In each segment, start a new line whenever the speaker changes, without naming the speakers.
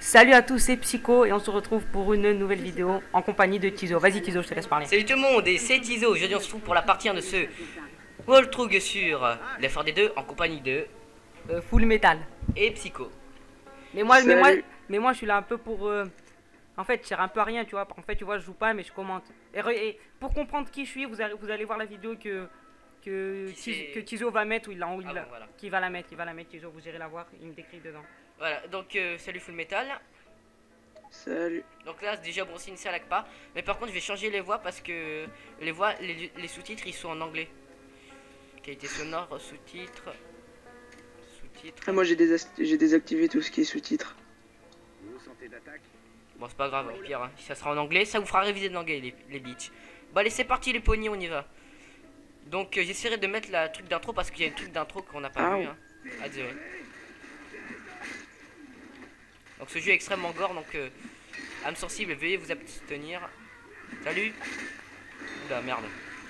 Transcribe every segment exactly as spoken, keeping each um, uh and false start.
Salut à tous, c'est Psycho et on se retrouve pour une nouvelle vidéo en compagnie de Tizo. Vas-y Tizo, je te laisse parler.
Salut tout le monde et c'est Tizo. Aujourd'hui on se trouve pour la partie un de ce Waltrug sur Left four Dead deux en compagnie de
Euh, full metal.
et Psycho.
Mais moi, mais moi,
Salut.
mais moi, je suis là un peu pour. euh, En fait, je sers un peu à rien, tu vois. En fait, tu vois, je joue pas, mais je commente. Et, re- et pour comprendre qui je suis, vous allez, vous allez voir la vidéo que que,
Qui
Tizo,
c'est
que Tizo va mettre ou il, a- ou il
Ah
a-
bon, voilà.
qui va la mettre, il va la mettre. Tizo, vous irez la voir. Il me décrit dedans.
Voilà, donc euh, salut Full Metal.
Salut.
Donc là c'est déjà bon signe c'est à l'A C P A. Mais par contre je vais changer les voix parce que les voix, les, les sous-titres ils sont en anglais. Qualité sonore, sous-titres. Sous-titres.
Ah, moi j'ai désas- j'ai désactivé tout ce qui est sous-titres.
Bon c'est pas grave, au pire, hein. Ça sera en anglais, ça vous fera réviser de l'anglais les, les bitches. Bon allez c'est parti les pognets, on y va. Donc euh, j'essaierai de mettre la truc d'intro parce qu'il y a une truc d'intro qu'on n'a pas
Ah,
vu.
oui.
Hein. Ah désolé. Donc ce jeu est extrêmement gore, donc euh, âme sensible, veuillez vous abstenir. Salut. Oula merde.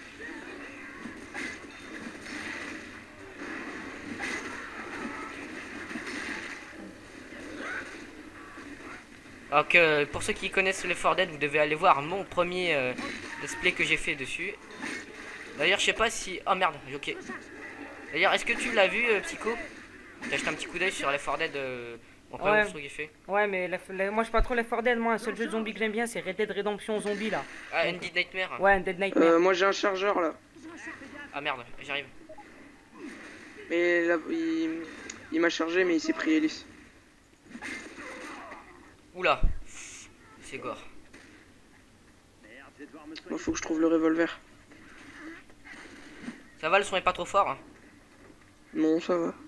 Donc euh, pour ceux qui connaissent Left four Dead, vous devez aller voir mon premier euh, display que j'ai fait dessus. D'ailleurs je sais pas si... Oh merde, ok. D'ailleurs est-ce que tu l'as vu euh, Psycho? T'as jeté un petit coup d'œil sur Left four Dead, euh, mon premier
Ouais.
monstrueux qu'il fait.
Ouais, mais la- la- moi, je suis pas trop Left four Dead. Moi, un seul jeu de zombies que j'aime bien, c'est Red Dead Redemption Zombie là.
Ah, Undead Nightmare.
Ouais, un Dead Nightmare.
Euh, moi j'ai un chargeur là.
Ah merde, j'arrive.
Mais là, il, il m'a chargé mais il s'est pris hélice.
Oula. C'est gore.
Moi faut que je trouve le revolver.
Ça va, le son est pas trop fort hein.
Non, ça va.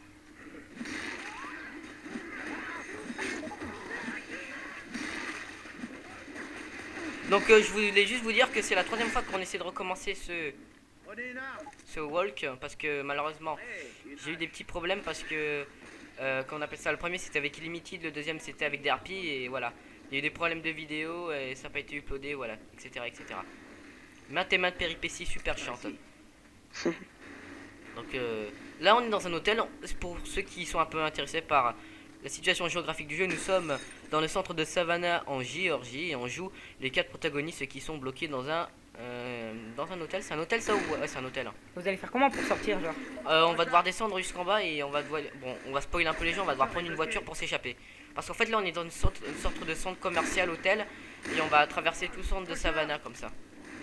Donc euh, je voulais juste vous dire que c'est la troisième fois qu'on essaie de recommencer ce ce walk parce que malheureusement j'ai eu des petits problèmes parce que euh, qu'on appelle ça, le premier c'était avec Illimited, le deuxième c'était avec D R P et voilà. Il y a eu des problèmes de vidéo et ça n'a pas été uploadé, voilà, et cetera et cetera. Maintes et maintes péripéties super chiantes. Donc euh, là on est dans un hôtel. Pour ceux qui sont un peu intéressés par la situation géographique du jeu, nous sommes dans le centre de Savannah en Géorgie et on joue les quatre protagonistes qui sont bloqués dans un euh, dans un hôtel. C'est un hôtel ça ou ouais, c'est un hôtel hein.
Vous allez faire comment pour sortir, genre?
Euh, on va devoir descendre jusqu'en bas et on va devoir, bon, on va spoiler un peu les gens, on va devoir prendre une voiture pour s'échapper. Parce qu'en fait là on est dans une sorte, une sorte de centre commercial hôtel et on va traverser tout le centre de Savannah comme ça.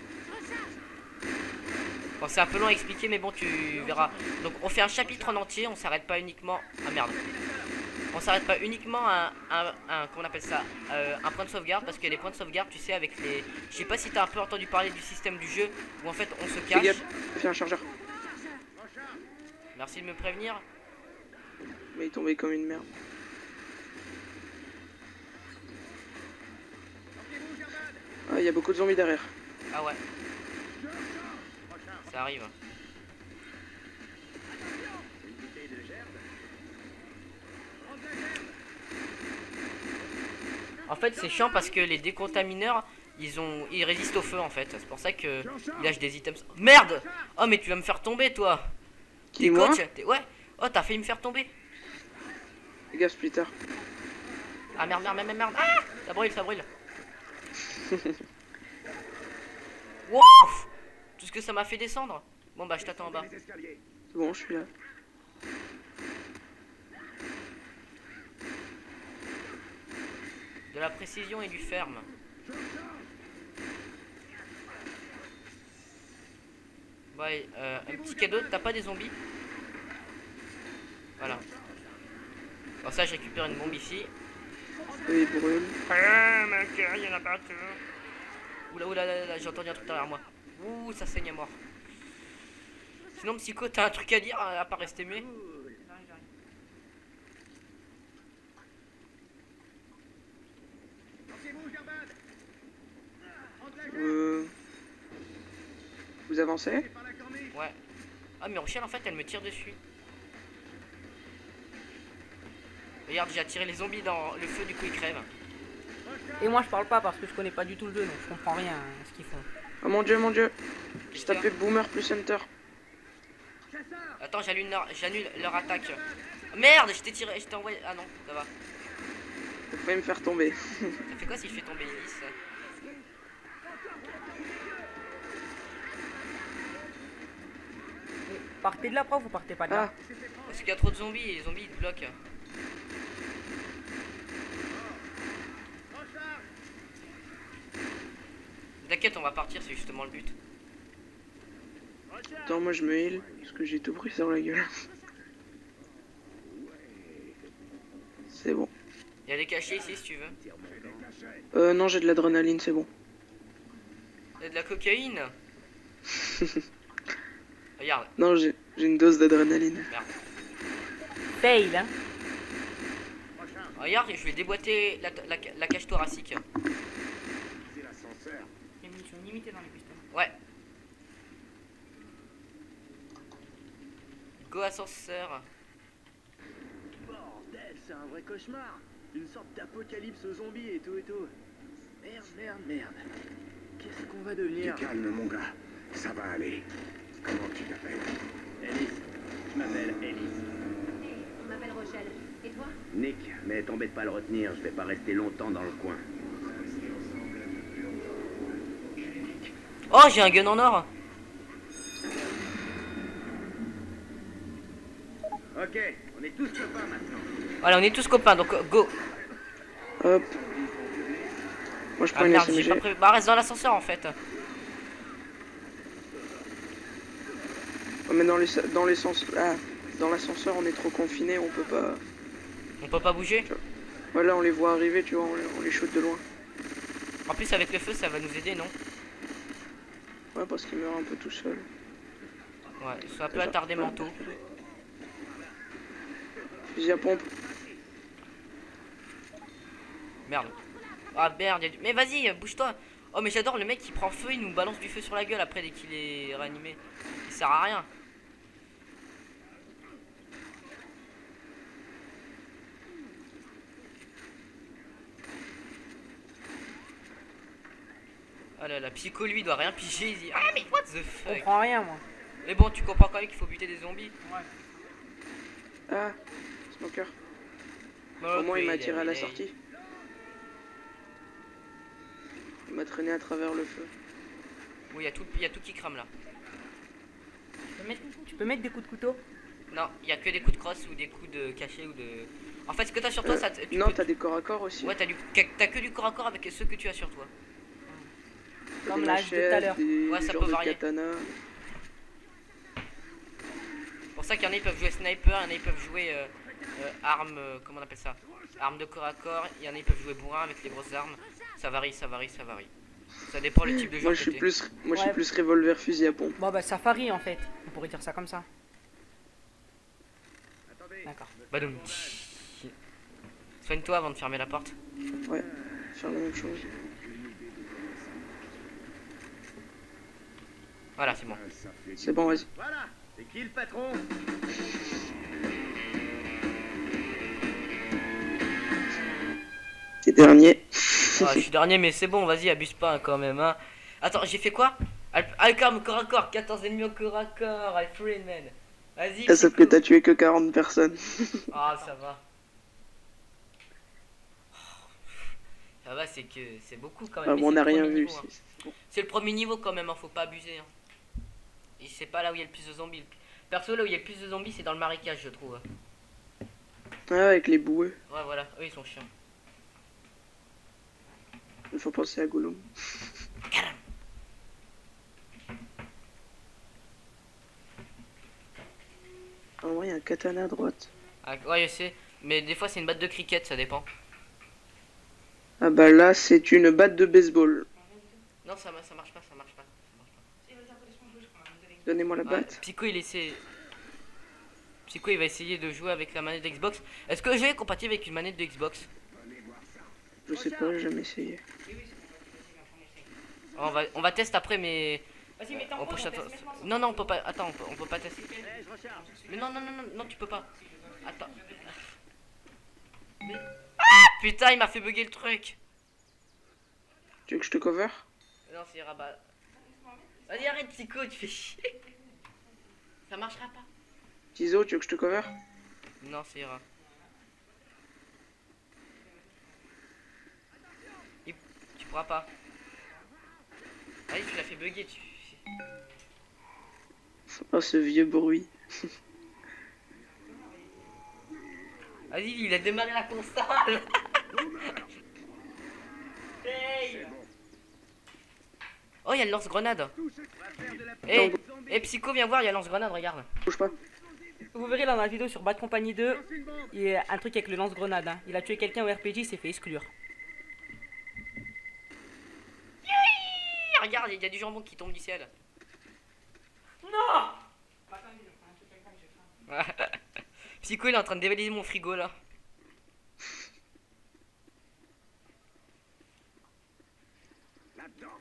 Bon c'est un peu long à expliquer mais bon tu verras. Donc on fait un chapitre en entier, on s'arrête pas uniquement... Ah merde. On s'arrête pas uniquement à un, un, un comment on appelle ça, euh, un point de sauvegarde parce que les points de sauvegarde tu sais avec les... Je sais pas si t'as un peu entendu parler du système du jeu où en fait on se
Fais
cache.
gaffe, fais un chargeur.
Merci de me prévenir.
Mais il est tombé comme une merde. Ah, il y a beaucoup de zombies derrière.
Ah ouais. Ça arrive. En fait c'est chiant parce que les décontamineurs ils ont ils résistent au feu en fait. C'est pour ça que ils lâchent des items. Merde. Oh mais tu vas me faire tomber toi.
Qui,
T'es
moi?
coach t'es- Ouais. Oh t'as failli me faire tomber.
Fais gaffe, Splitter.
Ah merde merde merde merde. Ah ça brûle ça brûle. Wow. Tout ce que ça m'a fait descendre. Bon bah je t'attends en bas.
C'est bon, je suis là.
De la précision et du ferme. Ouais, euh, un petit cadeau, t'as pas des zombies? Voilà. Bon ça je récupère une bombe ici.
Et il brûle.
Ah ma gueule, y'en a partout. Oula oula là, là, j'ai entendu un truc derrière moi. Ouh ça saigne à mort. Sinon Psycho t'as un truc à dire à part rester muet?
Euh... Vous avancez?
Ouais. Ah mais Rochelle en fait elle me tire dessus. Regarde j'ai attiré les zombies dans le feu du coup ils crèvent.
Et moi, je parle pas parce que je connais pas du tout le jeu, donc je comprends rien à ce qu'ils font.
Oh mon dieu, mon dieu. J'ai tapé Boomer plus Hunter.
Attends, j'annule leur, j'annule leur attaque. Merde, je t'ai tiré, je t'ai envoyé. Ah non, ça va.
Faut pas me faire tomber.
Ça fait quoi si je fais tomber Ellis?
Partez de là, prof, ou partez pas de là?
Ah,
Parce qu'il y a trop de zombies et les zombies ils te bloquent. T'inquiète, on va partir, c'est justement le but.
attends, moi je me heal parce que j'ai tout pris sur la gueule. C'est bon.
Il y a des cachets ici si tu veux.
Euh, non, j'ai de l'adrénaline, c'est bon.
Il y a de la cocaïne. Regarde,
Non, j'ai j'ai une dose d'adrénaline.
Fail, hein.
regarde, je vais déboîter la, la, la cage thoracique.
Les munitions limitées dans les pistolets.
Ouais. Go ascenseur.
Bordel, c'est un vrai cauchemar. Une sorte d'apocalypse zombie et tout et tout. Merde, merde, merde. Qu'est-ce qu'on va devenir?
Du calme, mon gars. Ça va aller. Comment tu t'appelles?
Ellis. Je m'appelle Ellis.
Hey, on m'appelle Rochelle. Et toi?
Nick, mais t'embête pas à le retenir, je vais pas rester longtemps dans le coin.
Oh, j'ai un gun en or.
Ok, on est tous copains maintenant.
Voilà, on est tous copains, donc euh, go.
Hop. Moi je prends
Ah
une
merde, j'ai
S M G.
pas prévu. Bah reste dans l'ascenseur en fait.
Oh, mais dans les dans l'essence, ah, dans l'ascenseur on est trop confiné, on peut pas.
On peut pas bouger.
Voilà, on les voit arriver, tu vois, on les, on les shoot de loin.
En plus avec le feu ça va nous aider, non?
Ouais, parce qu'ils meurent un peu tout seul.
Ouais, ça peut attarder manteau.
Fusil à pompe.
Merde. Ah merde, y a du... mais vas-y, bouge-toi. Oh mais j'adore le mec qui prend feu, il nous balance du feu sur la gueule après dès qu'il est réanimé. Il sert à rien. Ah là là, Psycho lui il doit rien piger, il dit ah mais what the
Je
fuck.
comprends rien, moi.
Mais bon, tu comprends quand même qu'il faut buter des zombies.
Ah, smoker.
Oh,
Au moins il m'a
oui,
tiré à la
il est-
sortie. Il m'a traîné à travers le feu.
Oui, il y a tout, il y a tout qui crame là.
Tu peux mettre, tu peux mettre des coups de couteau?
Non, il y a que des coups de crosse ou des coups de cachet ou de. En fait, ce que t'as sur toi,
Euh,
ça. te- tu
non,
peux-
t'as des corps à corps aussi.
Ouais, t'as du... t'as que du corps à corps avec ceux que tu as sur toi.
T'as
Comme
des
l'âge de tout à
machettes,
l'heure.
des,
Ouais,
des
ça
genres
peut
de
varier.
katana.
C'est pour ça qu'il y en a ils peuvent jouer sniper, il y en a ils peuvent jouer euh, euh, arme, euh, comment on appelle ça, arme de corps à corps, il y en a ils peuvent jouer bourrin avec les grosses armes. Ça varie, ça varie, ça varie. Ça dépend le type de jeu.
Moi
que
je suis
t'es.
plus, moi je suis
Ouais.
plus revolver fusil à pompe.
Bon, bah, safari en fait. On pourrait dire ça comme ça. D'accord.
Badoum. Soigne-toi avant de fermer la porte.
Ouais, faire la même chose.
Voilà, c'est bon.
C'est bon, vas-y.
Voilà, c'est qui le patron?
T'es dernier.
Ah, je suis dernier, mais c'est bon, vas-y, abuse pas hein, quand même. Hein. Attends, j'ai fait quoi? Al- Alcarme corps à corps, quatorze ennemis au corps à corps, I free man. Vas-y.
Ah, sauf que t'as tué que quarante personnes.
Ah, ça va. Ça va, c'est que c'est beaucoup quand même.
Ah,
mais
bon, on
c'est
n'a
le
rien
premier
vu.
niveau, hein.
c'est-
C'est le premier niveau quand même, hein, faut pas abuser. Hein. Et c'est pas là où il y a le plus de zombies. Perso, là où il y a le plus de zombies, c'est dans le marécage, je trouve.
Ah, avec les boueux.
Ouais, voilà, eux ils sont chiants.
Il faut penser à Gollum. En vrai, il y a un katana à droite.
Ah, ouais, je sais, mais des fois c'est une batte de cricket, ça dépend.
Ah bah là, c'est une batte de baseball.
Non, ça, ma- ça marche pas, ça marche pas. Ça marche pas.
Donnez-moi la
Ouais,
batte.
Psycho, il essaie. Psycho, il va essayer de jouer avec la manette Xbox. Est-ce que le jeu est compatible avec une manette de Xbox?
Je sais pas, j'ai jamais essayé.
On va, on va tester après, mais.
Vas-y, mets
on prochaine fois- Non, non, on peut pas. Attends, on peut, on peut pas tester.
Eh, je recharge.
Mais non, non, non, non, non, tu peux pas. Attends. Ah, putain, il m'a fait bugger le truc.
Tu veux que je te cover?
Non, c'est rabat. Vas-y, arrête, Psycho, tu fais chier. Ça marchera pas.
Tizo, tu veux que je te cover?
Non, c'est ira. pourras pas. Allez, tu l'as fait bugger. Tu...
Oh, ce vieux bruit.
Vas-y, il a démarré la console. Hey. Oh, il y a le lance-grenade. Eh, hey, Psycho, viens voir, il y a le lance-grenade, regarde.
Bouge pas.
Vous verrez là dans la vidéo sur Bad Company deux, il y a un truc avec le lance-grenade. Hein. Il a tué quelqu'un au R P G, il s'est fait exclure.
Regarde, il y a du jambon qui tombe du ciel.
Non.
Psycho, il est en train de dévaliser mon frigo là.
Là-dedans.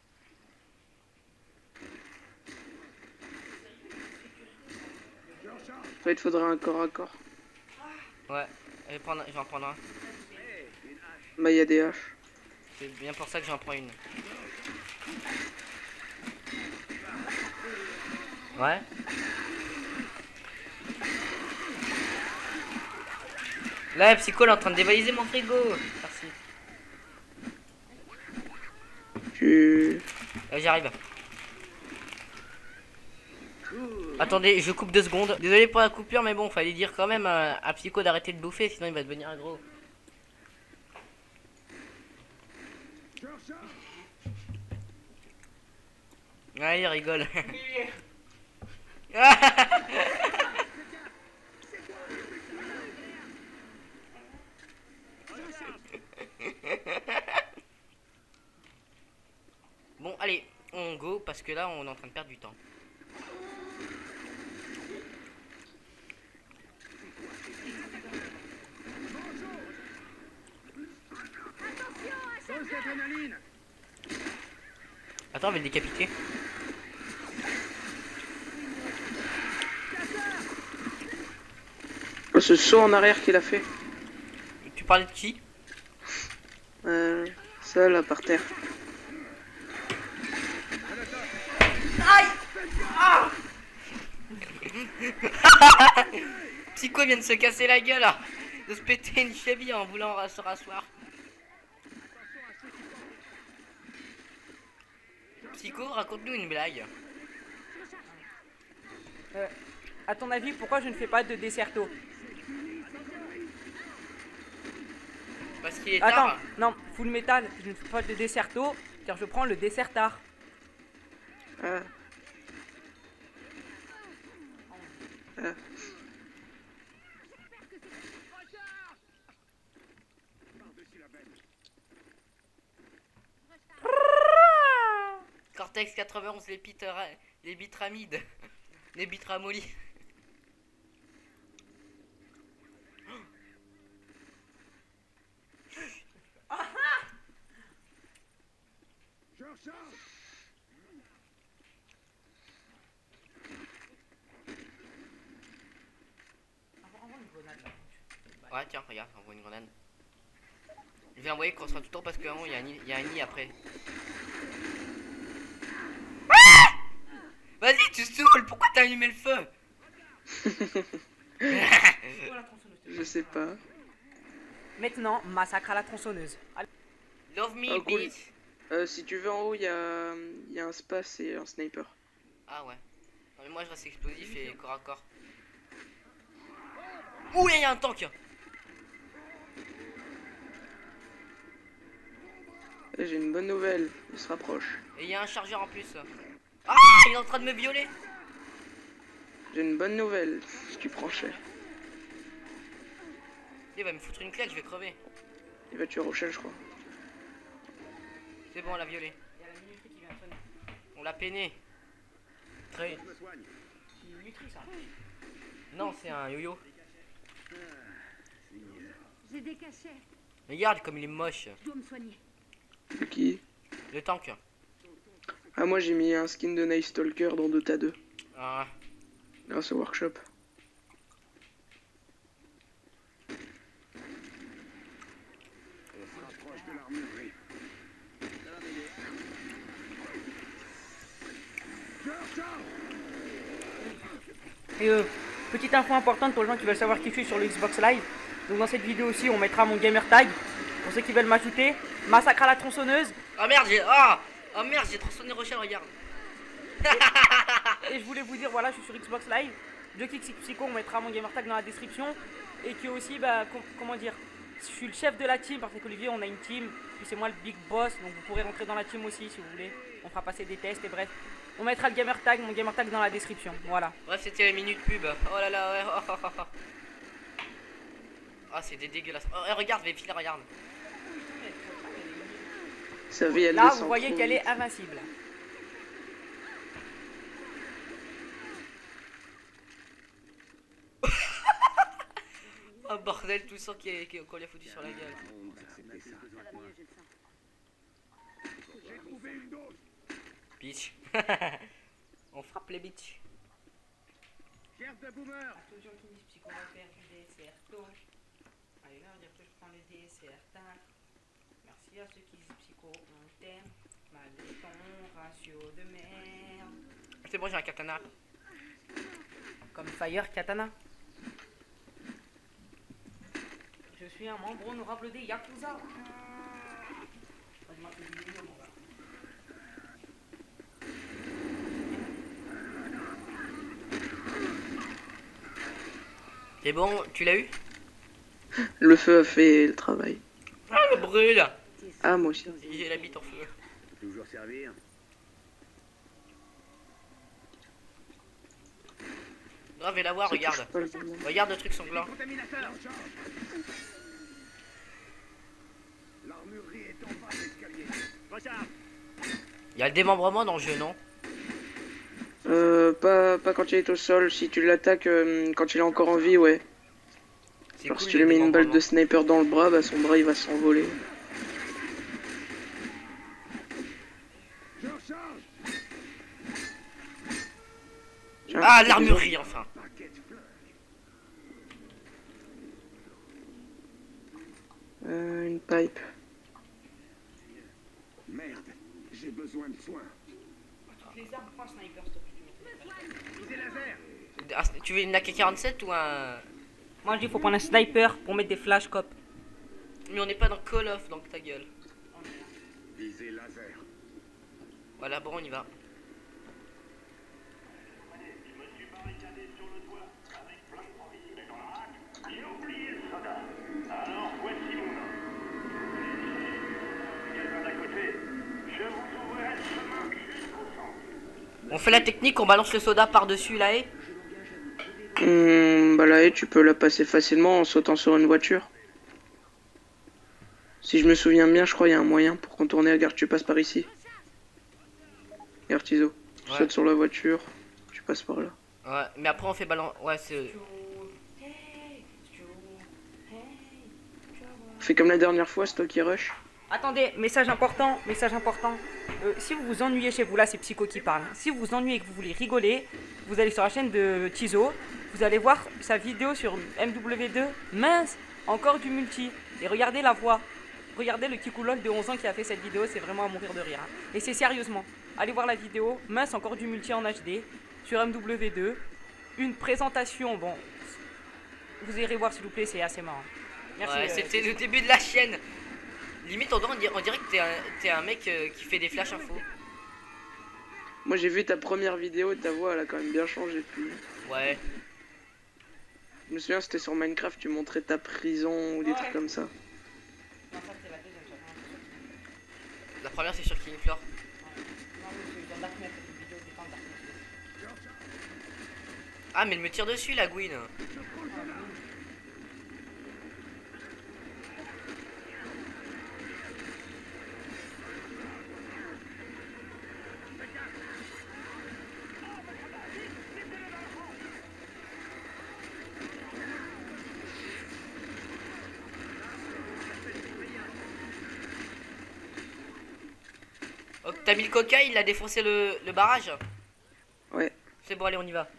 En fait, il faudrait un corps à corps.
Ouais, je vais, prendre, je vais en prendre un.
Bah, il y a des haches.
C'est bien pour ça que j'en prends une. Ouais. Là, Psycho, il est en train de dévaliser mon frigo. Merci.
Tu...
Euh, J'arrive. Attendez, je coupe deux secondes. Désolé pour la coupure, mais bon, fallait dire quand même à, à Psycho d'arrêter de bouffer, sinon il va devenir aggro. Ouais, il rigole. Bon, allez, on go parce que là, on est en train de perdre du temps. Attends, on va le décapiter.
Oh, ce saut en arrière qu'il a fait.
Tu parlais de qui?
Euh, ça là par terre.
Aïe. Ah. Psycho vient de se casser la gueule là. De se péter une cheville en voulant se rasseoir. Psycho, raconte-nous une blague.
Euh, à ton avis, pourquoi je ne fais pas de desserto?
Parce qu'il est
Attends,
tard.
non, full metal, je ne fais pas de desserto car je prends le dessert tard.
Ah. Ah.
Cortex quatre-vingt-onze, les pitera... les bitramides. Les bitramollis. Ouais, tiens, regarde, envoie une grenade. Je vais l'envoyer quand on sera tout le temps parce que il y, a un nid- y a un nid après. Ah, vas-y, tu saoules, pourquoi t'as allumé le feu?
Je sais pas.
Maintenant, massacre à la tronçonneuse. Allez.
Love me,
Oh, cool.
bitch.
Euh, si tu veux en haut, il y a, y a un space et un sniper.
Ah ouais. Non mais moi je reste explosif et corps à corps. Ouh, il y a un tank.
Et j'ai une bonne nouvelle, il se rapproche.
Et il y a un chargeur en plus. Ah, il est en train de me violer.
J'ai une bonne nouvelle, tu prends cher.
Il va me foutre une claque, je vais crever.
Il va tuer Rochelle, je crois.
C'est bon, on l'a violé.
Il y a la minuterie qui vient de sonner.
On l'a peiné. Très.
C'est une minuterie ça.
Non, c'est un yo-yo.
J'ai des cachets.
Regarde comme il est moche.
Je dois me soigner.
C'est qui?
Le tank.
Ah, moi j'ai mis un skin de Night Stalker dans Dota deux.
Ah.
Grâce au workshop.
Et euh, petite info importante pour les gens qui veulent savoir qui je suis sur le Xbox Live. Donc dans cette vidéo aussi, on mettra mon gamer tag. Pour ceux qui veulent m'ajouter, massacre à la tronçonneuse.
Ah merde, j'ai. Ah oh, merde, j'ai tronçonné Rochelle, regarde.
Et je voulais vous dire, voilà, je suis sur Xbox Live. Jockix Psycho, on mettra mon gamertag dans la description. Et que aussi, bah, com comment dire, je suis le chef de la team parce qu'Olivier, on a une team. Puis c'est moi le big boss, donc vous pourrez rentrer dans la team aussi si vous voulez. On fera passer des tests et bref. On mettra le gamertag, mon gamertag dans la description. Voilà.
Bref, c'était les minutes pub. Oh là là, ouais. Oh, oh, oh, oh. Ah, c'est des dégueulasses. Oh, eh, regarde, Véphile, regarde.
Sa vie, elle
Là,
descend
vous voyez
trop
qu'elle
vite.
est invincible.
Oh bordel, tout ça qui qu'on lui a foutu sur la gueule.
Acceptez ça. J'ai trouvé une dose.
Bitch. On frappe les bitch.
Chef de boomer.
Attention qui disent psycho va faire du dessert tôt. Allez là, dire que je prends les desserts tard. Merci à ceux qui disent psycho, on t'aime. Malgré ton ratio de merde.
C'est bon, j'ai un katana.
Comme Fire Katana. Je suis un membre honorable des Yakuza.
C'est bon, tu l'as eu?
Le feu a fait le travail.
Ah, le brûle.
Ah, moi aussi.
J'ai la bite en feu.
Toujours servir.
Grave, et la voir,
Ça
regarde.
touche pas le moment.
Regarde le truc sanglant.
Contaminateur.
L'armurerie est en bas de l'escalier.
Recharge.
Il y a le démembrement dans le jeu, non?
Euh, pas, pas quand il est au sol. Si tu l'attaques euh, quand il est encore en vie, ouais.
C'est
Genre
cool,
si tu
le
lui mets une balle de
démembrement.
sniper dans le bras, bah son bras il va s'envoler.
Je recharge.
Tiens,
Ah,
j'ai
l'armurerie, enfin.
Paquet de flingues.
besoin- Euh, une pipe.
Merde, j'ai besoin de soins.
Toutes les armes, prends un sniper, s'il te plaît.
Visée laser.
Ah, tu veux une A K quarante-sept ou un...
Moi je dis faut prendre un sniper pour mettre des flash cop.
Mais on n'est pas dans Call of, donc ta gueule.
Visée laser.
Voilà, bon, on y va. On fait la technique, on balance le soda par-dessus la haie.
Hum, bah la haie, tu peux la passer facilement en sautant sur une voiture. Si je me souviens bien, je crois qu'il y a un moyen pour contourner. Regarde, tu passes par ici. Regarde, Tizo. Tu
Ouais.
sautes sur la voiture, tu passes par là.
Ouais, mais après on fait balance... Ouais, c'est...
Fais comme la dernière fois, c'est toi qui rush.
Attendez, message important, message important. Euh, si vous vous ennuyez chez vous, là c'est Psycho qui parle. Si vous vous ennuyez et que vous voulez rigoler, vous allez sur la chaîne de Tizo. Vous allez voir sa vidéo sur M W deux. Mince, encore du multi. Et regardez la voix. Regardez le Kikoulol de onze ans qui a fait cette vidéo, c'est vraiment à mourir de rire. hein. Et c'est sérieusement. Allez voir la vidéo. Mince, encore du multi en H D sur M W deux. Une présentation, bon. Vous irez voir s'il vous plaît, c'est assez marrant. Merci.
Ouais,
euh,
c'était le début de la chaîne. Limite, on dirait, on dirait- on dirait que t'es un, t'es un mec euh, qui fait des flash infos.
Moi j'ai vu ta première vidéo et ta voix elle a quand même bien changé depuis.
Ouais.
Je me souviens c'était sur Minecraft, tu montrais ta prison ou des
Ouais.
trucs comme ça.
Non, ça c'est la deuxième, ça, vraiment,
La première, c'est sur King Floor.
c'est sûr. Non, mais c'est dans Darknet, cette vidéo dépend de Darknet.
Ah, mais elle me tire dessus, la Gwyn. Oh, t'as mis le coca, il a défoncé le, le barrage.
Ouais.
C'est bon, allez, on y va.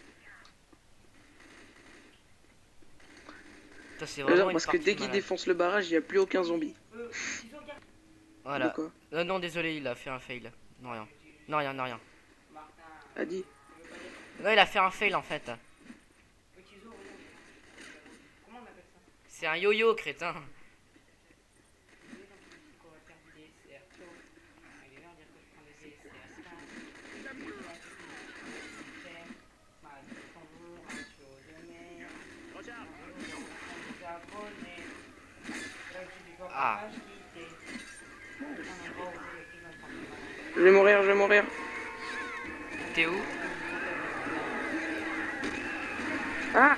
Putain, c'est vraiment
Alors,
une
parce que
partie
dès qu'il
malade.
défonce le barrage, il n'y a plus aucun zombie.
Voilà.
De quoi
Euh, non, désolé, il a fait un fail. Non, rien. Non, rien, non, rien.
A dit.
Non, il a fait un fail en fait. C'est un yo-yo, crétin.
Je vais mourir, je vais mourir.
T'es où?
Ah!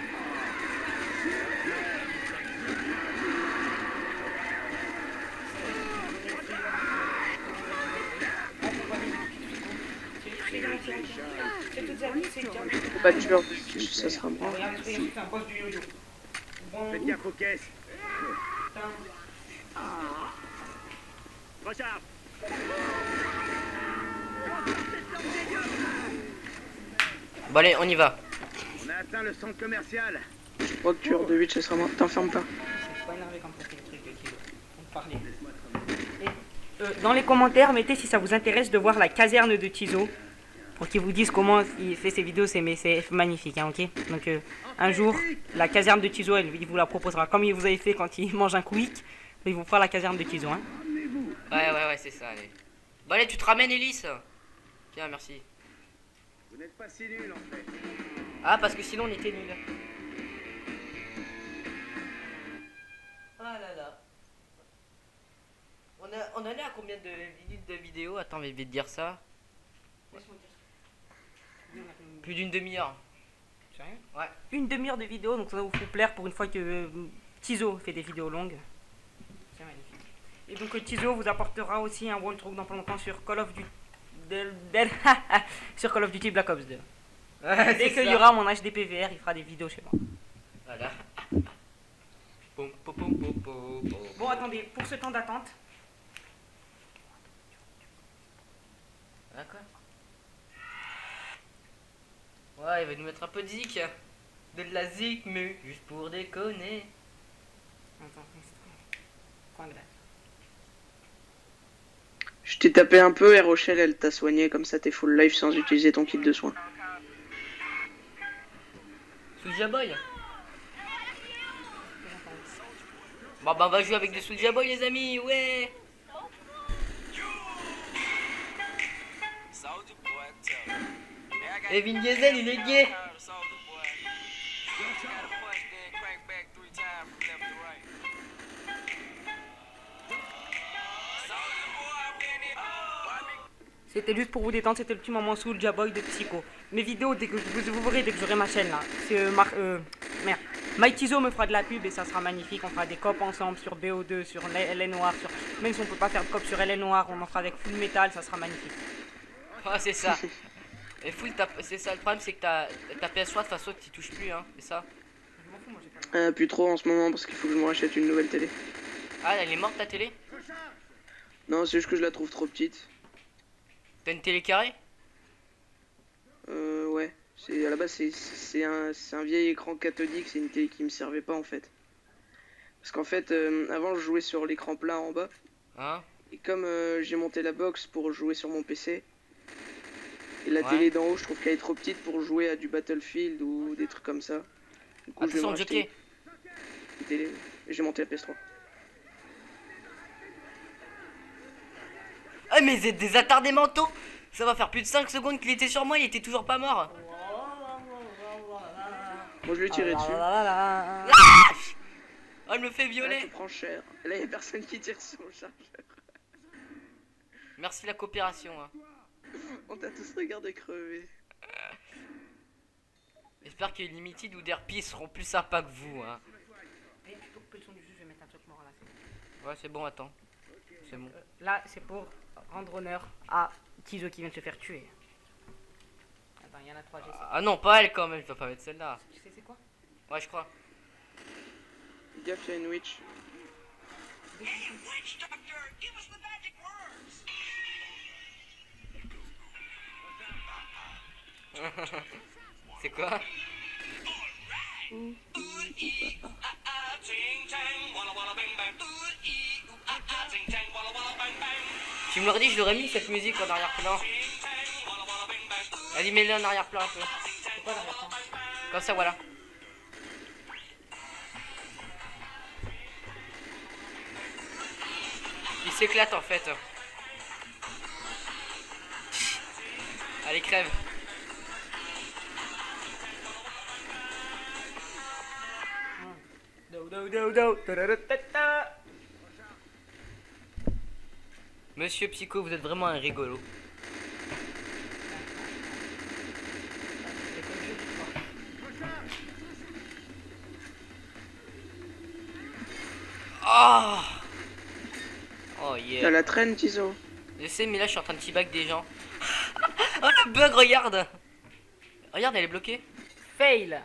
Pas de tueur, ça sera bon.
Faites gaffe aux caisses. Recharge.
Bon allez, on y va.
On a atteint le centre commercial.
Je crois que tueur de huit, ça sera moi. T'enfermes pas.
C'est pas énervé comme ça, c'est le truc de Kilo. On parlait. Et, euh, dans les commentaires, mettez si ça vous intéresse de voir la caserne de Tizo. Pour qu'ils vous disent comment il fait ses vidéos, c'est mais c'est magnifique, hein, ok. Donc euh, un jour, la caserne de Tizo, elle, il vous la proposera. Comme il vous avait fait quand il mange un quick, il vous fera la caserne de Tizo, hein.
Ouais, ouais, ouais, c'est ça, allez. Bon allez, tu te ramènes, Elise. Tiens, merci.
Vous n'êtes pas si nul en fait.
Ah, parce que sinon on était nuls. Ah là là. On, a, on en est à combien de minutes de vidéo? Attends, mais je vais te dire ça. Plus d'une demi-heure.
Sérieux?
Ouais.
Une demi-heure de vidéo, donc ça va vous faire plaire pour une fois que euh, Tizo fait des vidéos longues. C'est magnifique. Et donc euh, Tizo vous apportera aussi un walkthrough dans pas longtemps sur Call of Duty. Sur Call of Duty Black Ops deux. Dès qu'il y aura mon H D P V R, il fera des vidéos chez moi.
Voilà. Pom, pom, pom, pom, pom, pom.
Bon, attendez, pour ce temps d'attente,
D'accord. Ouais, il va nous mettre un peu de zik. De la zik, mais juste pour déconner.
attends, coin de là.
Je t'ai tapé un peu et Rochelle, elle t'a soigné. Comme ça, t'es full life sans utiliser ton kit de soins.
Soulja Boy. Bon bah on va jouer avec des Soulja Boy les amis, ouais. Et Vin Diesel il est gay.
C'était juste pour vous détendre, c'était le petit moment Soulja Boy de Psycho. Mes vidéos, dès que vous, vous verrez, dès que j'aurai ma chaîne là, c'est euh, Mar euh, merde. MyTizo me fera de la pub et ça sera magnifique. On fera des copes ensemble sur B O deux, sur L A Noire, sur... même si on peut pas faire de cop sur L A Noire, on en fera avec Full Metal, ça sera magnifique.
Ah c'est ça. Et full, c'est ça le problème, c'est que ta, ta P S trois de toute façon tu touches plus, hein, c'est ça.
Je m'en fous, moi j'ai pas.
Euh, plus trop en ce moment parce qu'il faut que je me rachète une nouvelle télé.
Ah elle est morte ta télé?
Non, c'est juste que je la trouve trop petite.
T'as une télé carrée?
Euh, ouais. C'est à la base c'est c'est un c'est un vieil écran cathodique, c'est une télé qui me servait pas en fait. Parce qu'en fait, euh, avant je jouais sur l'écran plat en bas.
Hein?
Et comme euh, j'ai monté la box pour jouer sur mon P C, et la
Ouais.
télé d'en haut, je trouve qu'elle est trop petite pour jouer à du Battlefield ou des trucs comme ça. Du coup, je vais me
Attention
racheter
jockey.
une télé et j'ai monté la P S trois.
Ah mais vous êtes des attardés mentaux. Ça va faire plus de cinq secondes qu'il était sur moi, il était toujours pas mort.
Moi, je lui ai tiré dessus.
Ah oh, elle me fait
Là,
violer.
tu prends cher. Là, y a personne qui tire sur le chargeur.
Merci la coopération. Hein.
On t'a tous regardé crever.
J'espère que Limited ou Derpy seront plus sympas que vous. Hein.
Eh, tu peux couper le son du jeu, je vais mettre un truc mort là.
Ouais c'est bon, attends. C'est bon.
Euh, là, c'est pour rendre honneur à Tizo qui vient de se faire tuer. Attends, il y en a trois, j'essaie.
Ah non, pas elle quand même, je vais pas mettre celle-là.
Tu sais c'est quoi?
Ouais je crois.
Fais gaffe, y'a une witch.
C'est quoi? Tu me l'aurais dit, je l'aurais mis cette musique en arrière-plan. Vas-y, mets-le en arrière-plan un peu.
C'est quoi l'arrière-plan?
Comme ça, voilà. Il s'éclate en fait. Allez, crève.
Do do do do. Ta-da-da-ta-ta.
Monsieur Psycho, vous êtes vraiment un rigolo. Oh, oh
T'as
yeah.
la traîne, Tizo.
Je sais, mais là je suis en train de teabag des gens. Oh le bug, regarde. Regarde, elle est bloquée.
Fail.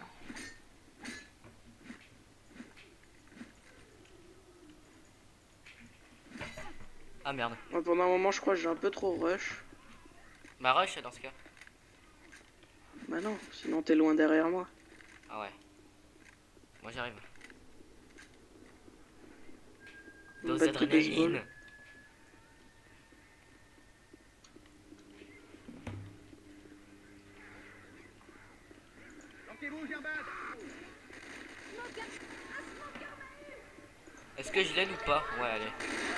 Ah merde.
Moi, pendant un moment, je crois que j'ai un peu trop rush.
Bah rush dans ce cas.
Bah non, sinon t'es loin derrière moi.
Ah ouais. Moi j'arrive.
Une
Dose
batte de
d'adrénaline.
baseball.
Est-ce que je l'aide ou pas? Ouais, allez.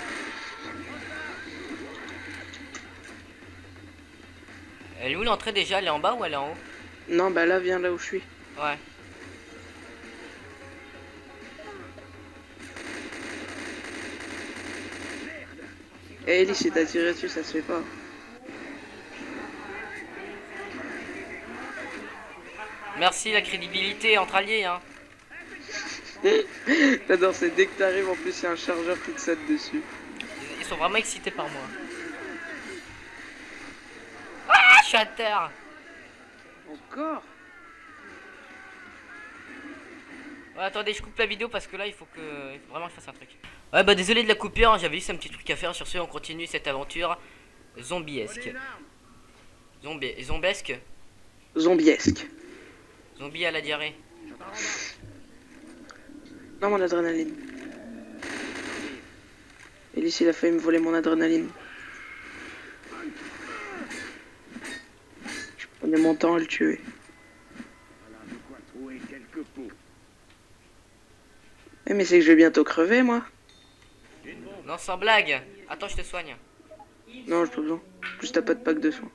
Elle est où l'entrée déjà? Elle est en bas ou elle est en haut?
Non, bah là, viens là où je suis.
Ouais.
Eh, Ellie, si t'as tiré dessus, ça se fait pas.
Merci la crédibilité entre alliés, hein.
J'adore, c'est dès que t'arrives, en plus, il y a un chargeur qui te saute dessus.
Ils, ils sont vraiment excités par moi. Ah, je suis à terre.
Encore?
Ouais, attendez, je coupe la vidéo parce que là, il faut que, il faut vraiment que je fasse un truc. Ouais, bah désolé de la coupure, hein, j'avais juste un petit truc à faire. Sur ce, on continue cette aventure zombiesque. Zombie, zombesque.
Zombiesque.
Zombie à la diarrhée.
Non, mon adrénaline. Ellie, il a failli me voler mon adrénaline. Je prenais mon temps à le tuer.
Voilà de quoi trouver quelques pots.
Eh, mais c'est que je vais bientôt crever, moi.
Non, sans blague. Attends, je te soigne.
Non, j'ai pas besoin. Juste t'as pas de pack de soins.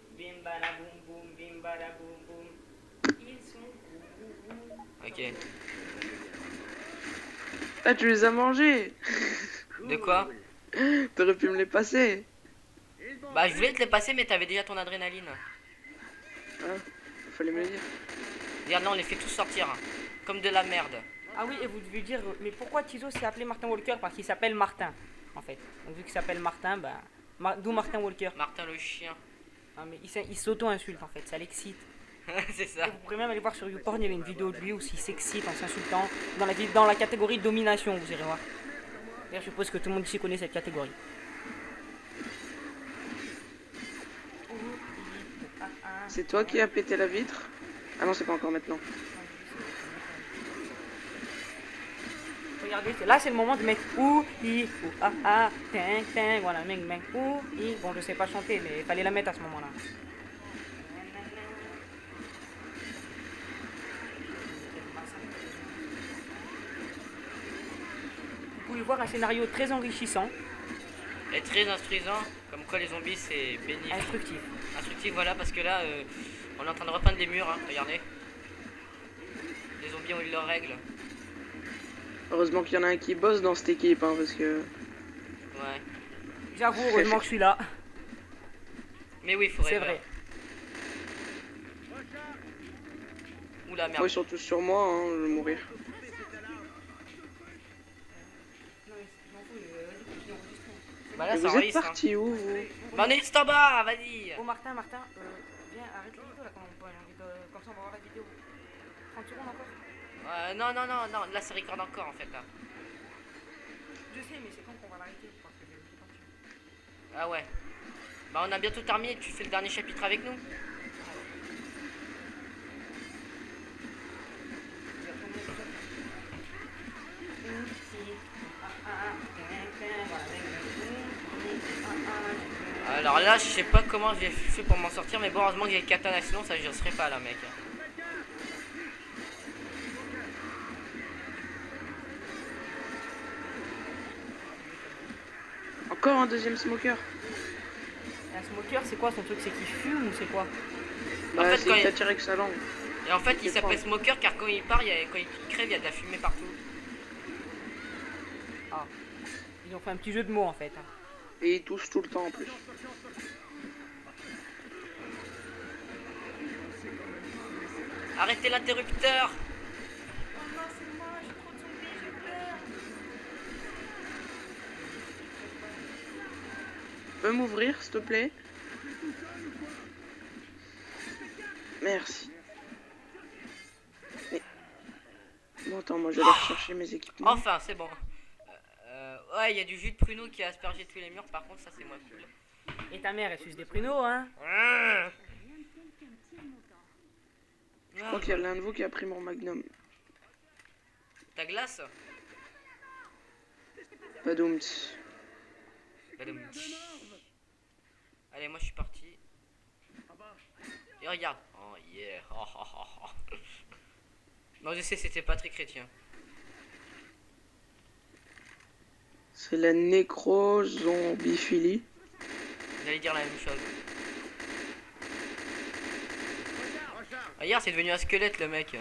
Ok.
Ah, tu les as mangés.
De quoi?
T'aurais pu me les passer.
Bah, je voulais te les passer, mais t'avais déjà ton adrénaline.
Ah, fallait me le dire.
Regarde, là, on les fait tous sortir. Hein. Comme de la merde.
Ah oui, et vous devez dire, euh, mais pourquoi Tizo s'est appelé Martin Walker? Parce qu'il s'appelle Martin, en fait. Donc vu qu'il s'appelle Martin, bah, Mar- d'où Martin Walker.
Martin le chien.
Ah, mais il s'in- il s'auto-insulte en fait, ça l'excite.
C'est ça.
Et vous pourrez même aller voir sur YouPorn, il y avait une vidéo de lui où il s'excite en s'insultant dans la, vi- dans la catégorie domination, vous irez voir. D'ailleurs, je suppose que tout le monde ici connaît cette catégorie.
C'est toi qui as pété la vitre? Ah non, c'est pas encore maintenant.
Regardez, c'est- là c'est le moment de mettre ou, i, ou, ah, ah, ting, ting, voilà, meng, meng, ou, i. Bon, je sais pas chanter, mais il fallait la mettre à ce moment-là. Vous pouvez voir un scénario très enrichissant,
Et très instruisant. Comme quoi, les zombies, c'est béni.
instructif.
Instructif, voilà, parce que là, euh, on est en train de repeindre les murs. Hein, regardez. Les zombies ont eu leurs règles.
Heureusement qu'il y en a un qui bosse dans cette équipe, hein, parce que...
Ouais.
J'avoue, heureusement que je suis là.
Mais oui, il faudrait.
C'est vrai.
Oula, merde.
Moi, ils sont tous sur moi, hein, je vais mourir.
Bah là,
Mais
ça
vous êtes
enregistre. Hein.
partis où, vous?
Bah, on est juste en bas, vas-y.
Oh Martin, Martin, euh, viens, arrête la vidéo là, quand on, de- comme ça on va voir la vidéo. trente secondes encore.
Euh, non, non, non, non, là, ça record encore en fait. Là.
Je sais, mais c'est quand qu'on va l'arrêter parce que je je sais pas dessus.
Ah ouais. Bah, on a bientôt terminé. Tu fais le dernier chapitre avec nous? Alors là, je sais pas comment j'ai fait pour m'en sortir, mais bon, heureusement que j'ai le katana, sinon ça je serais pas là, mec.
Encore un deuxième smoker.
Un smoker, c'est quoi son truc? C'est qu'il fume ou c'est quoi?
En
Bah,
fait,
c'est
quand
qu'il
il-
t'a tiré avec sa langue.
Et en fait, il
C'est
s'appelle
pas-
Smoker car quand il part, il y a- quand il crève, il y a de la fumée partout.
Ah. Ils ont fait un petit jeu de mots en fait.
Et ils toussent tout le temps en plus.
Arrêtez l'interrupteur.
Oh non, c'est moi, j'ai trop de zombies, j'ai peur.
Tu peux m'ouvrir, s'il te plaît? Merci. Mais... Bon, attends, moi je vais aller rechercher mes équipements.
Enfin, c'est bon. Euh, ouais, il y a du jus de pruneau qui a aspergé tous les murs. Par contre, ça c'est moins cool.
Et ta mère, elle suce des pruneaux, hein?
Mmh.
Je crois qu'il y a l'un de vous qui a pris mon magnum.
Ta glace?
Padoum.
Badum. Allez, moi je suis parti. Et regarde. Oh yeah. Oh, oh, oh, oh. Non, je sais, c'était pas très chrétien.
C'est la nécrozombiphilie.
J'allais dire la même chose. Regarde, c'est devenu un squelette le mec.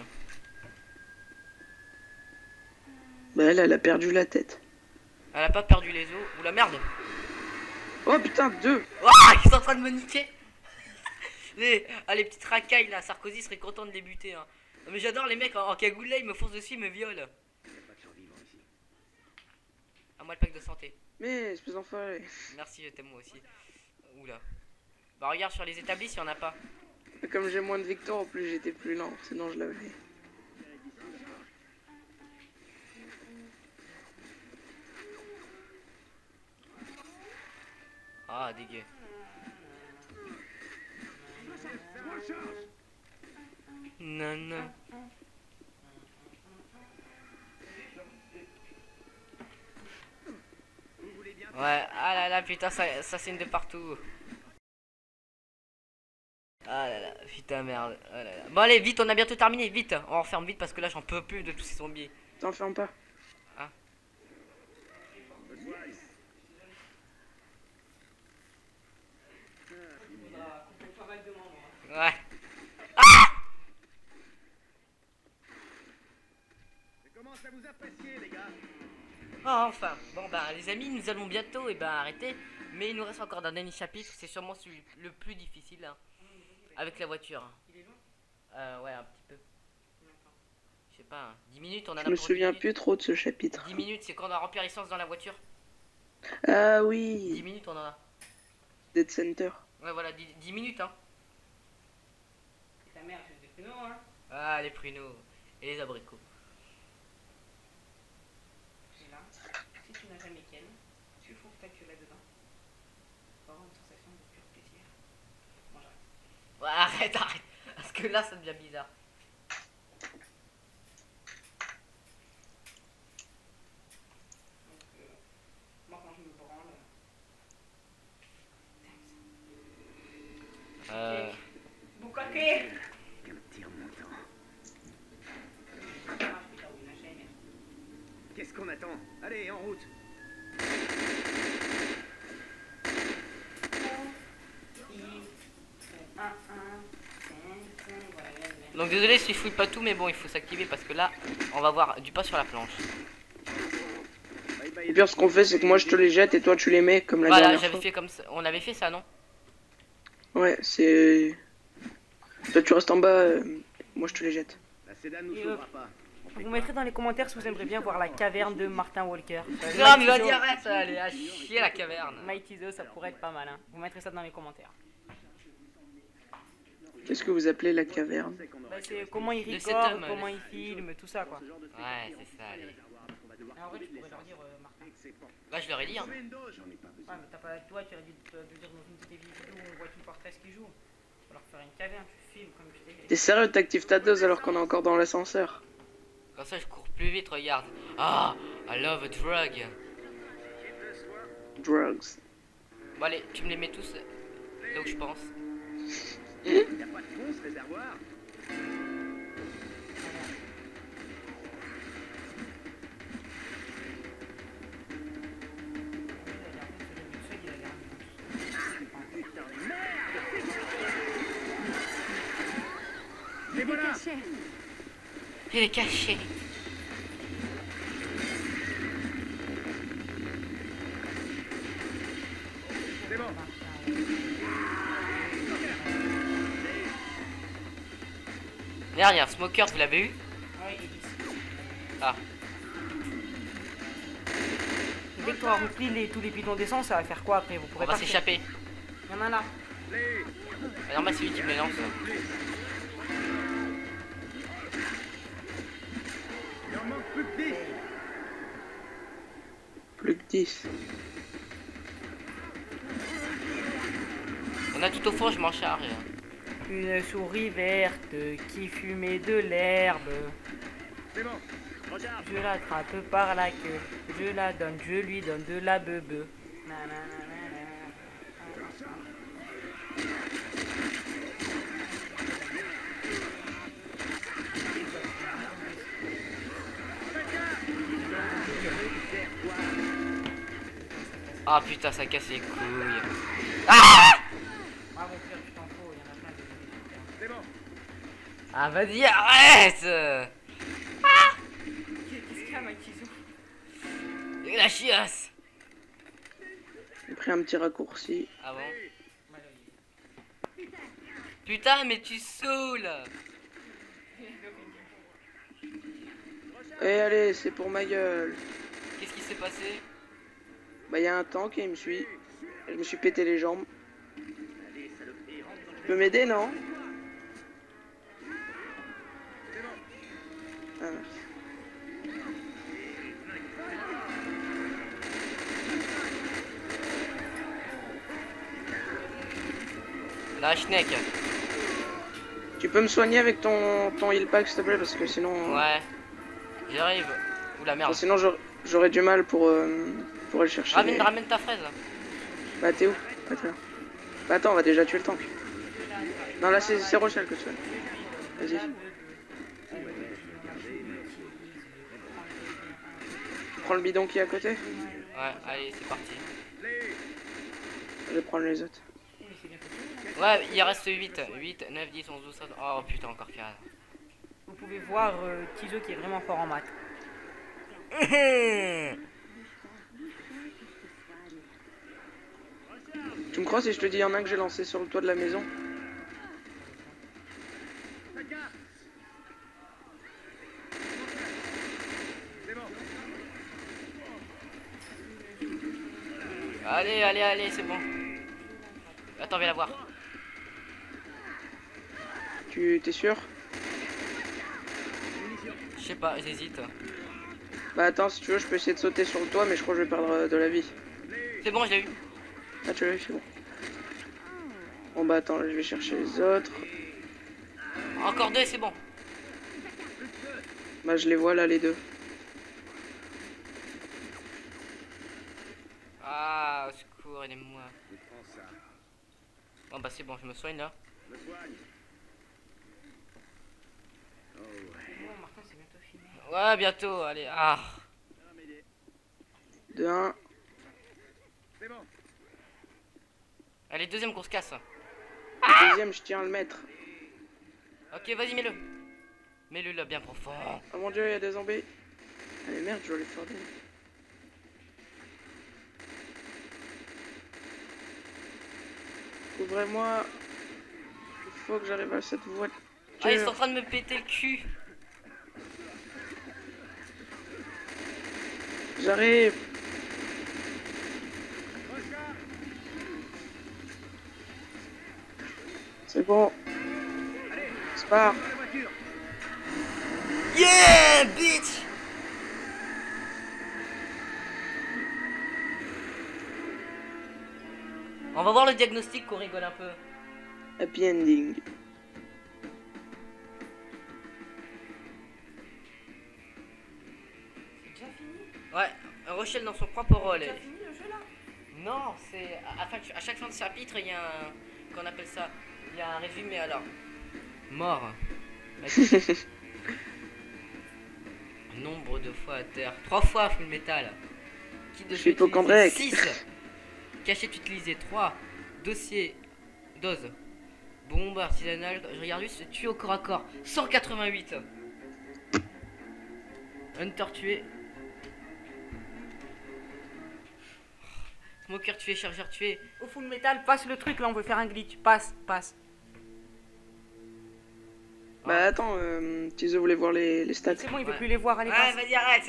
Bah elle, elle a perdu la tête.
Elle a pas perdu les os. Ou la merde.
Oh putain, deux.
Oh, ils sont en train de me niquer. Les, ah, les petites racailles là, Sarkozy serait content de les buter. Hein. Mais j'adore les mecs en, en cagoule là, ils me foncent dessus, ils me violent. À moi le pack de santé.
Mais espèce d'enfoiré.
Merci, je t'aime moi aussi. Oula. Bah regarde sur les établis s'il y en a pas.
Comme j'ai moins de victoires, en plus j'étais plus lent, sinon je l'avais.
Ah dégueu. Non non. Ouais, ah là là, putain, ça, ça signe de partout. Ah là là, putain merde. Ah là là. Bon allez, vite, on a bientôt terminé, vite. On referme vite parce que là j'en peux plus de tous ces zombies.
T'enferme pas.
Ah. Ouais.
Je commence à vous apprécier, les gars.
Oh, enfin, bon bah les amis, nous allons bientôt et ben arrêter. Mais il nous reste encore un dernier chapitre, c'est sûrement celui le plus difficile hein, avec la voiture. Euh, ouais, un petit peu. Je sais pas, hein, dix minutes, on en a
Je me
pour
souviens
dix
plus trop de ce chapitre.
minutes. dix minutes, c'est quand on a rempli l'essence dans la voiture.
Ah
dix
oui,
minutes, on en a.
Dead Center.
Ouais, voilà, dix, dix minutes, hein.
Ta mère, c'est des pruneaux, hein?
Ah, les pruneaux et les abricots.
Et là, si tu n'as jamais Ken, tu faut que tu là-dedans. Pour avoir une sensation de pur plaisir. Bon, j'arrête.
Ouais, arrête, arrête. Parce que là, ça devient bizarre.
Donc, euh, moi, quand je me branle.
Euh...
Boucaquet!
Qu'un petit remontant.
Ah, putain, oui, la chaîne.
Qu'est-ce qu'on attend? Allez, en route.
Donc désolé si je fouille pas tout, mais bon, il faut s'activer parce que là, on va voir du pas sur la planche.
Bye bye.
Et puis ce qu'on fait, c'est que moi je te les jette et toi tu les mets comme la
Voilà,
dernière
j'avais
fois.
fait comme ça. On avait fait ça, non?
Ouais, c'est... Toi tu restes en bas, euh, moi je te les jette.
La sédane nous
Et, euh,
sauvera pas. On fait
Vous
quoi?
mettrez dans les commentaires si vous aimeriez bien voir la caverne de Martin Walker. Euh,
Non, mais
Mighty
vas-y,
Zo-
arrête, ça allait à chier la caverne.
Mighty Zo, ça pourrait être pas mal. Hein. Vous mettrez ça dans les commentaires.
Qu'est-ce que vous appelez la caverne?
On sait qu'on aura
Bah,
que
c'est
le
comment il
Le
record,
setum,
comment
le-
il filme, tout ça quoi.
ce genre de truc.
Ouais, c'est ça, allez.
On va devoir
En vrai, tu
trouver
pourrais leur
des
dire, euh, Martin.
sens. C'est pas-
Là, je leur ai dit, hein.
Trouver une dose.
J'en ai pas besoin.
Ouais, mais t'as pas toi, tu aurais dû te te dire dans une de tes vidéos où on voit tout par treize qui joue. Faut leur faire une caverne, tu filmes comme je t'ai
T'es sérieux, t'actives ta dose alors qu'on est encore dans l'ascenseur?
Comme ça, je cours plus vite, regarde. Ah, I love a drug.
Drugs.
Bon, allez, tu me les mets tous là où je pense.
Y a pas de fond, ce réservoir. Putain de merde. Et voilà.
Il est caché. Regarde, il y a un smoker, vous l'avez eu?
Ouais, il est ici.
Ah.
Dès que tu auras rempli les, tous les bidons d'essence, ça va faire quoi après? Vous
On
pourrez
va
partir.
s'échapper.
Il y en a là.
Ah, normal, c'est lui qui me les lance.
Il en manque plus que dix.
Plus que dix.
On a tout au fond, je m'en charge.
Une souris verte qui fumait de l'herbe.
C'est bon. Recharge.
Je l'attrape par la queue. Je la donne, je lui donne de la bebe.
Ah putain, ça casse les couilles. Ah,
Ah bon, Pierre, tu t'en fous, il y en a plein de...
C'est bon.
ah vas-y, arrête.
Qu'est-ce qu'il y a, Mike Tizou?
Et la chiasse.
J'ai pris un petit raccourci.
Ah bon? Putain, mais tu saoules.
Eh allez, c'est pour ma gueule.
Qu'est-ce qui s'est passé?
Bah y a un tank et il me suit. Je me suis pété les jambes. Tu peux m'aider, non? Ah, merci.
La schneck.
Tu peux me soigner avec ton, ton heal pack s'il te plaît parce que sinon...
Ouais. J'arrive. Ou la merde.
Sinon j'aurais- j'aurais du mal pour, euh, pour aller chercher.
Ramène,
les-
ramène ta fraise.
Bah t'es où? Bah t'es là. Bah attends, on va déjà tuer le tank. Non là c'est c'est Rochelle que tu fais. Vas-y. Prends le bidon qui est à côté.
Ouais, allez, c'est parti.
Je vais prendre les autres.
Ouais, il reste huit. huit, neuf, dix, onze, douze, treize. Oh putain, encore quatre.
Vous pouvez voir euh, Tizo qui est vraiment fort en maths.
Tu me crois si je te dis y en a un que j'ai lancé sur le toit de la maison?
Allez, allez, allez, c'est bon. Attends, viens la voir.
Tu t'es sûr?
Je sais pas, j'hésite.
Bah attends, si tu veux je peux essayer de sauter sur le toit mais je crois que je vais perdre euh, de la vie.
C'est bon, je l'ai eu.
Ah tu l'as eu, c'est bon. Bon bah attends, là, je vais chercher les autres.
Encore deux, c'est bon.
Bah je les vois là les deux.
Ah, au secours, aidez-moi. Bon bah c'est bon, je me soigne là.
Me soigne.
Bon, Martin, c'est bientôt fini.
Ouais, bientôt, allez. Ah.
De un.
C'est bon.
Allez, deuxième qu'on se casse.
Le deuxième je tiens à le mettre.
Ok, vas-y, mets-le. Mets-le là bien profond.
Oh mon dieu, il y a des zombies. Allez merde, je dois les faire des... Ouvrez-moi. Il faut que j'arrive à cette voiture.
Ah, ils sont en train de me péter le cul.
J'arrive. C'est bon. C'est pas.
La voiture.
Yeah, bitch. On va voir le diagnostic qu'on rigole un peu.
Happy ending.
C'est déjà fini?
Ouais, Rochelle dans son propre rôle.
C'est déjà fini le jeu là?
Non, c'est à, à chaque- à chaque fin de chapitre, il y a un qu'on appelle ça, il y a un résumé alors. Mort. Nombre de fois à terre. Trois fois full metal. Kit de
Je suis
feu utilisé.
hypocondriaque.
six. Cachette utilisée. trois. Dossier. Dose. Bombe artisanale. Je regarde juste. Tué au corps à corps. cent quatre-vingt-huit. Hunter tué. Smoker tué. Chargeur tué.
Au full metal, passe le truc là, on veut faire un glitch. Passe, passe.
Bah attends, euh, Tizo voulait voir les, les stats.
C'est bon, il veut
Ouais.
plus les voir, allez,
Ouais,
passe.
vas-y, arrête.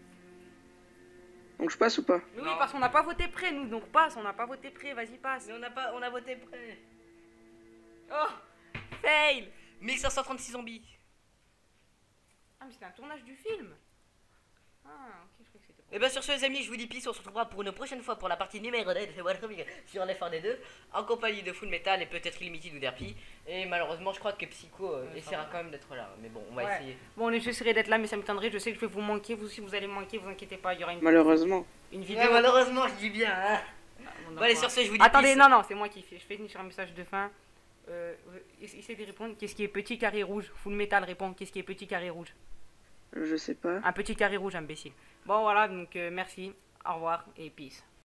Donc je passe ou pas?
Mais oui,
Non.
parce qu'on n'a pas voté prêt, nous, donc passe, on n'a pas voté prêt, vas-y, passe.
Mais on a pas, on a voté prêt.
Oh, fail.
mille cinq cent trente-six zombies.
Ah, mais c'était un tournage du film. Ah, ok, je croyais que c'était...
Et bien sur ce les amis, je vous dis peace, on se retrouvera pour une prochaine fois pour la partie numéro deux de Warcraft sur Left four Dead deux en compagnie de Full Metal et peut-être Illimited ou Derpy. Et malheureusement je crois que Psycho euh,
Ouais,
essaiera
ça va.
quand même d'être là, mais bon on va
Ouais.
essayer.
Bon, j'essaierai d'être là, mais ça m'étonnerait, je sais que je vais vous manquer, vous aussi vous allez me manquer, vous inquiétez pas, il y aura une,
Malheureusement.
une vidéo...
Ouais, malheureusement je dis bien hein.
Ah, on
Bon
en
allez
fera.
sur ce je vous dis
Attendez,
peace.
non, non, c'est moi qui fais, je fais sur un message de fin. Euh, essayez de répondre, qu'est-ce qui est petit carré rouge? Full Metal répond, qu'est-ce qui est petit carré rouge?
Je sais pas.
Un petit carré rouge, imbécile. Bon, voilà, donc euh, merci, au revoir et peace.